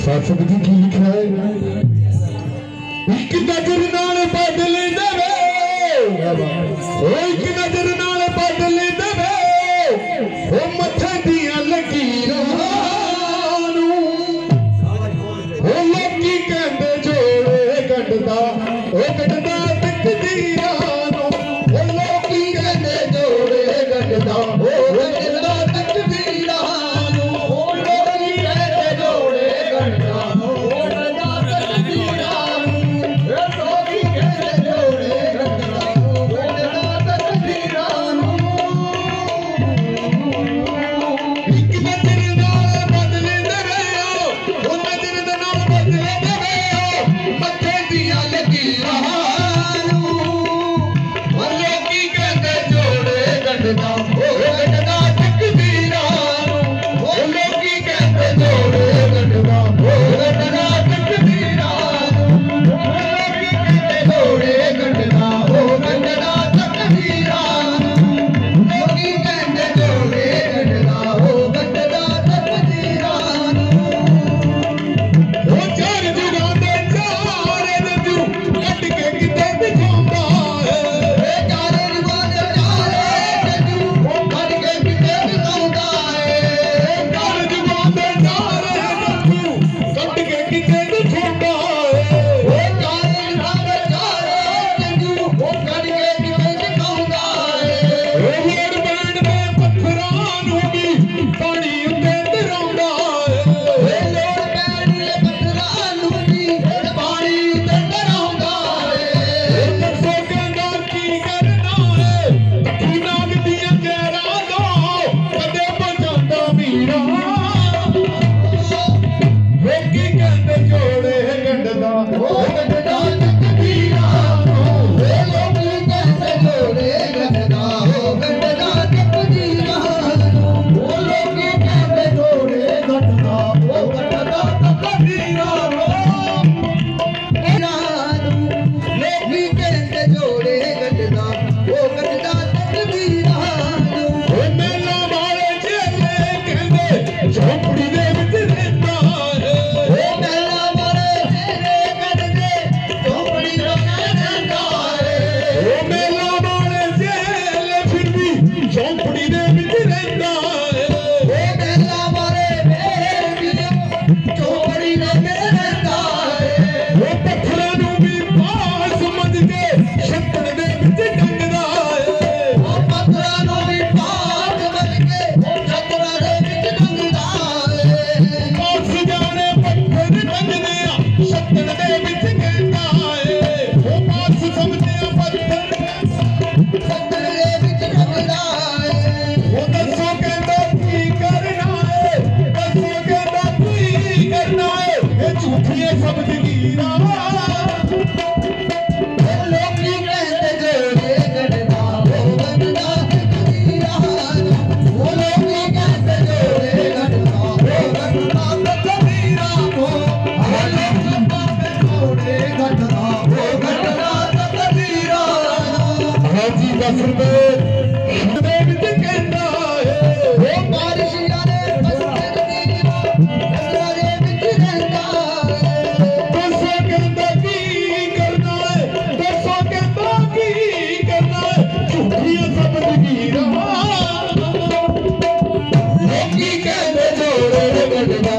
शासक जी की लिखा है एक नजर नाल बदल देवे एक नजर नाल बदल देवे ओ मथे दियां लकीरां नू ओ लोकी कहंदे जोड़े गंढदा ओ गंढदा तकदीरां नू ओ लोकी कहंदे जोड़े गंढदा ओ गंढदा तकदीरां नू ओ लोकी कहंदे जोड़े गंढदा ओ गंढदा तकदीरां नू ओ लोकी कहंदे जोड़े गंढदा ओ गंढदा तकदीरां नू एक नजर नाल बदल देवे ओ नजर दे नाल बदल देवे मथे दियां लकीरां नू ओ लोकी कहंदे जोड़े गंढदा ओ गंढदा तकदीरां नू ओ लोकी कहंदे जोड़े गंढदा ओ गंढदा तकदीरां नू ओ लोकी कहंदे जोड़े गंढदा ओ गंढदा तकदीरां नू लोकी कहंदे जोड़े गंढदा ओ गंढदा तकदीरां नू ओ चार जुगां दे चारे नजू कट के किते दिखांदा है चार जुगां दे चारे नजू कट के किते दिखांदा है चार जुगां दे चारे नजू कट के किते दिखांदा है ओ चार जुगां दे चारे नजू कट के किते दिखांदा है ओ लोड़ पैण दे पत्थरां नू भी पानी उत्ते तरांदा है ओ लोड़ पैण दे पत्थरां नू भी पानी उत्ते तरांदा है दसो कहंदा की करना है तू नाग दियां गैरां दो कदे बचांदा मीरा लोकी कहंदे जोड़े गंढदा ओ गंढदा तकदीरां नू ओ लोकी कहंदे जोड़े गंढदा ओ गंढदा तकदीरां नू ओ लोकी कहंदे जोड़े गंढदा ओ गंढदा तकदीरां नू लोकी कहंदे जोड़े गंढदा ओ गंढदा तकदीरां नू ओ मेला वाले चेले कहंदे झोपड़ी दे विच रहिंदा है ओ मेला वाले चेले कहंदे झोपड़ी दे विच रहिंदा है ओ मेला वाले चेले फिर भी झोपड़ी दे विच रहिंदा है ओ मेला वाले फिर भी झोपड़ी दे विच रहिंदा है ओ पत्थरां नू भी पास समझ के छत्तड़ दे विच टंगदा है ओ पत्थरां नू भी पास समझ के छत्तड़ दे विच टंगदा है पास जाने पत्थर टंगदे आ छत्तड़ दे विच कहंदा है ओ पास समझे पत्थर छत्तड़ दे विच टंगदा है ओ दसो कहंदा की करना है दसो कहंदा की करना है ए झूठियां सब जगीरां लोकी कहंदे जोड़े गंढदा ओ गंढदा तकदीरां नू ओ लोकी कहंदे जोड़े गंढदा ओ गंढदा तकदीरां नू ओ लोकी कहंदे जोड़े गंढदा ओ गंढदा तकदीरां नू हाजी 10 रुपए दे विच कहंदा है ओ बारिश यारे बसते दी गंढदा दे विच रहंदा है दसो कहंदा की करना है दसो कहंदा की करना है झूठियां सब जगीरां लोकी कहंदे जोड़े गंढदा